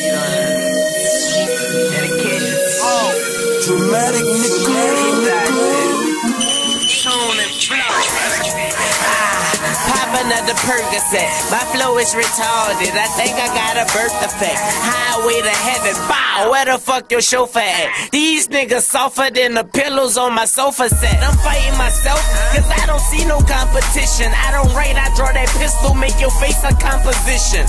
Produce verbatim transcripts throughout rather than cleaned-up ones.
Dedication. Oh, dramatic nigga. Pop another Percocet. My flow is retarded. I think I got a birth defect. Highway to heaven. Bow. Where the fuck your chauffeur at? These niggas softer than the pillows on my sofa set. I'm fighting myself, cause I don't see no competition. I don't write, I draw that pistol, make your face a composition.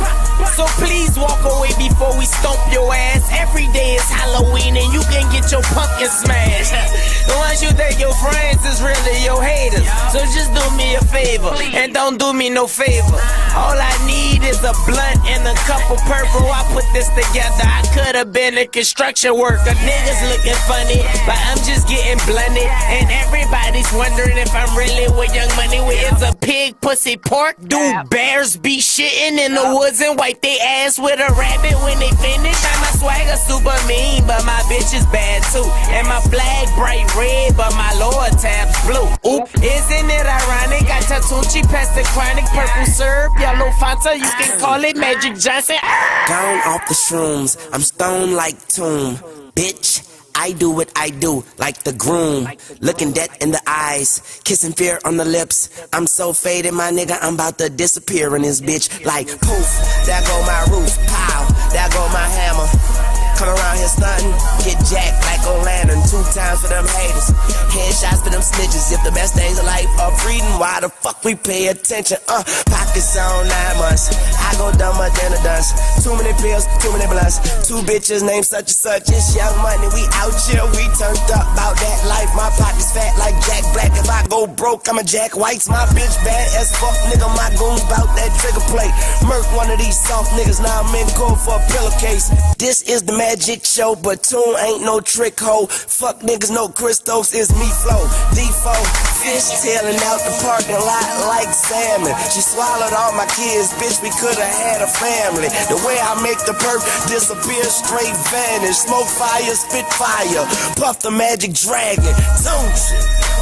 So please walk away before we stomp your ass. Every day is Halloween and you can get your pumpkin smashed. The ones you think your friends is really your haters. So just do me a favor and don't do me no favor. All I need is a blunt and a couple purple. I put this together. I could have been a construction worker. Niggas looking funny, but I'm just getting blunted. And everybody's wondering if I'm really with Young Money. Where is a pig, pussy, pork? Do bears be shitting in the woods and wipe they ass with a rabbit when they finish? And my swagger super mean, but my bitch is bad too. And my flag bright red, but my lower tab's blue. Oop, isn't it ironic? I Tatunchi past the chronic, purple syrup, yellow Fanta, you can call it Magic Johnson. Gone off the shrooms, I'm stoned like Tomb. Bitch, I do what I do, like the groom. Looking death in the eyes, kissing fear on the lips. I'm so faded, my nigga, I'm about to disappear in this bitch. Like poof, there go my roof, pow, there go my hammer. Come around here stunting, get jacked like a lantern. Two times for them haters, headshots for them snitches. If the best days of life are freedom, why the fuck we pay attention? Uh, pockets on nine months, I go dumber than a dunce. Too many pills, too many blunts. Two bitches named such and such. It's Young Money, we out here, we turned up about that life. My pockets fat like Jack Black. If I go broke, I'm a Jack White's. My bitch bad as fuck, nigga. My goons bout that trigger play. Murk one of these soft niggas, now I'm in court for a pillowcase. This is the Magic Show, but Tune ain't no trick hoe. Fuck niggas, no Christos, it's me flow. D four, fish tailing out the parking lot like salmon. She swallowed all my kids, bitch, we coulda had a family. The way I make the perp disappear, straight vanish. Smoke fire, spit fire, puff the Magic Dragon. Don't you?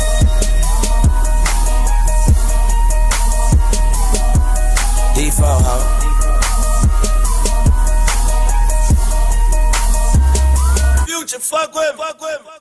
D four, huh? Fuck with him, fuck with him.